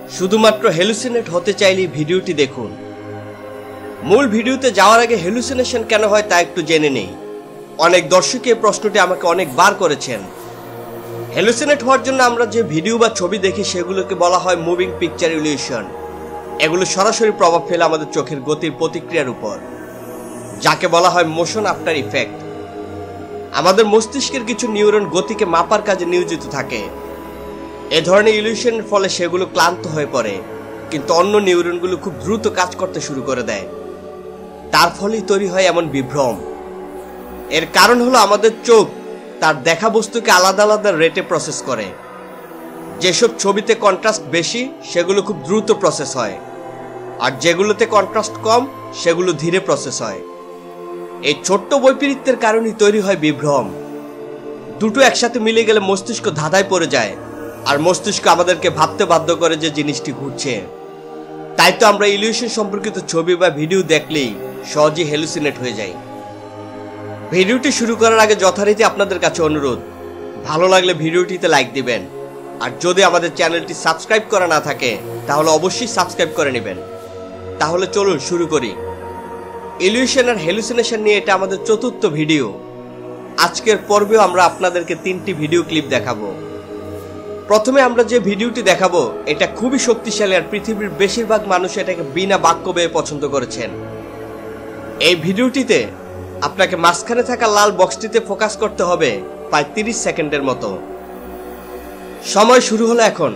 শুধুমাত্র হ্যালুসিনেট হতে চাইলেই ভিডিওটি দেখুন। মূল ভিডিওতে যাওয়ার আগে হ্যালুসিনেশন কেন হয় তা একটু জেনে নেই। অনেক দর্শক এই প্রশ্নটি আমাকে অনেকবার করেছেন। হ্যালুসিনেট হওয়ার জন্য আমরা যে ভিডিও বা ছবি দেখি সেগুলোকে বলা হয় মুভিং পিকচার ইলিউশন। এগুলো সরাসরি প্রভাব ফেলে আমাদের চোখের গতির প্রতিক্রিয়ার উপর, যাকে বলা হয় মোশন আফটার ইফেক্ট। আমাদের মস্তিষ্কের কিছু নিউরন গতিকে মাপার কাজে নিয়োজিত থাকে। এ ধরনের ইলিউশনের ফলে সেগুলো ক্লান্ত হয়ে পড়ে, কিন্তু অন্য নিউরনগুলো খুব দ্রুত কাজ করতে শুরু করে দেয়। তার ফলেই তৈরি হয় এমন বিভ্রম। এর কারণ হলো আমাদের চোখ তার দেখা বস্তুকে আলাদা আলাদা রেটে প্রসেস করে। যেসব ছবিতে কন্ট্রাস্ট বেশি সেগুলো খুব দ্রুত প্রসেস হয়, আর যেগুলোতে কন্ট্রাস্ট কম সেগুলো ধীরে প্রসেস হয়। এই ছোট্ট বৈপরীত্যের কারণেই তৈরি হয় বিভ্রম। দুটো একসাথে মিলে গেলে মস্তিষ্ক ধাঁধায় পড়ে যায়, আর মস্তিষ্ক আমাদেরকে ভাবতে বাধ্য করে যে জিনিসটি ঘুরছে। তাই তো আমরা ইলিউশন সম্পর্কিত ছবি বা ভিডিও দেখলেই সহজেই হ্যালুসিনেট হয়ে যায়। ভিডিওটি শুরু করার আগে যথারীতি আপনাদের কাছে অনুরোধ, ভালো লাগলে ভিডিওটিতে লাইক দিবেন, আর যদি আমাদের চ্যানেলটি সাবস্ক্রাইব করা না থাকে তাহলে অবশ্যই সাবস্ক্রাইব করে নেবেন। তাহলে চলুন শুরু করি। ইলিউশন আর হ্যালুসিনেশন নিয়ে এটা আমাদের চতুর্থ ভিডিও। আজকের পর্বেও আমরা আপনাদেরকে 3টি ভিডিও ক্লিপ দেখাবো। প্রথমে আমরা যে ভিডিওটি দেখাবো এটা খুবই শক্তিশালী, আর পৃথিবীর বেশিরভাগ মানুষ এটাকে বিনা বাক্য ব্যয়ে পছন্দ করেছেন। এই ভিডিওটিতে আপনাকে মাঝখানে থাকা লাল বক্সটিতে ফোকাস করতে হবে প্রায় 30 সেকেন্ডের মতো। সময় শুরু হলো এখন।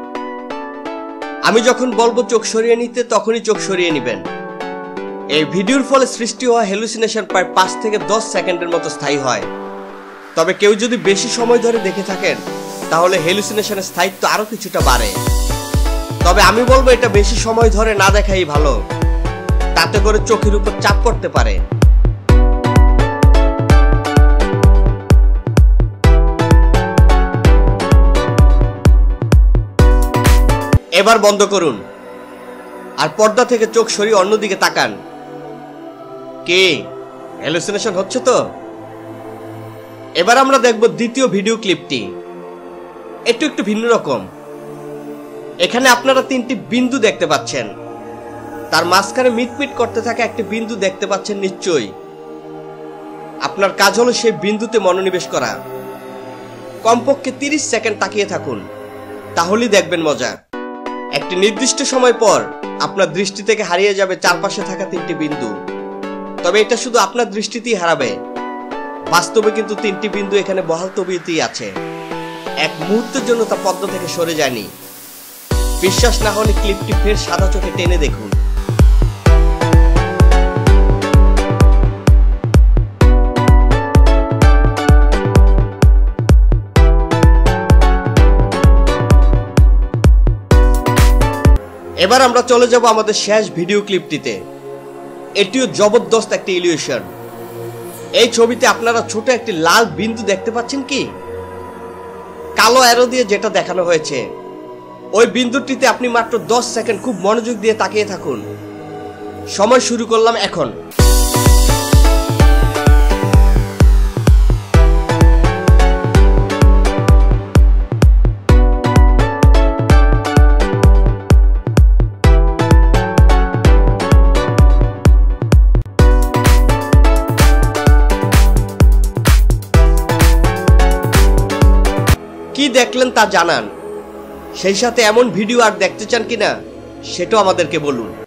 আমি যখন বলবো চোখ সরিয়ে নিতে তখনই চোখ সরিয়ে নেবেন। এই ভিডিওর ফলে সৃষ্টি হওয়া হ্যালুসিনেশন প্রায় 5 থেকে 10 সেকেন্ডের মতো স্থায়ী হয়। তবে কেউ যদি বেশি সময় ধরে দেখে থাকেন তাহলে হ্যালুসিনেশনের স্থায়িত্ব আরো কিছুটা বাড়ে। তবে আমি বলবো এটা বেশি সময় ধরে না দেখাই ভালো, তাতে করে চোখের উপর চাপ পড়তে পারে। এবার বন্ধ করুন, আর পর্দা থেকে চোখ সরিয়ে অন্যদিকে তাকান। কি হ্যালুসিনেশন হচ্ছে তো? এবার আমরা দেখব দ্বিতীয় ভিডিও ক্লিপটি। একটু ভিন্ন রকম। এখানে আপনারা 3টি বিন্দু দেখতে পাচ্ছেন। তার মাঝখানে মিটমিট করতে থাকা একটি বিন্দু দেখতে পাচ্ছেন নিশ্চয়ই। আপনার কাজ হলো সেই বিন্দুতে মনোনিবেশ করা। কমপক্ষে 30 সেকেন্ড তাকিয়ে থাকুন, তাহলেই দেখবেন মজা। একটি নির্দিষ্ট সময় পর আপনার দৃষ্টি থেকে হারিয়ে যাবে চারপাশে থাকা 3টি বিন্দু। তবে এটা শুধু আপনার দৃষ্টিতেই হারাবে, বাস্তবে কিন্তু 3টি বিন্দু এখানে বহাল তবিয়তেই আছে। এক মুহূর্তের জন্য তা পর্দা থেকে সরে যায়নি। বিশ্বাস না হলে ক্লিপটি ফের সাদা চোখে টেনে দেখুন। এবার আমরা চলে যাব আমাদের শেষ ভিডিও ক্লিপটিতে। এটিও জবরদস্ত একটি ইলিউশন। এই ছবিতে আপনারা ছোট একটি লাল বিন্দু দেখতে পাচ্ছেন কি? কালো অ্যারো দিয়ে যেটা দেখানো হয়েছে, ওই বিন্দুটিতে আপনি মাত্র 10 সেকেন্ড খুব মনোযোগ দিয়ে তাকিয়ে থাকুন। সময় শুরু করলাম এখন। কি দেখলেন তা জানান। সেই সাথে এমন ভিডিও আর দেখতে চান কিনা সেটাও আমাদেরকে বলুন।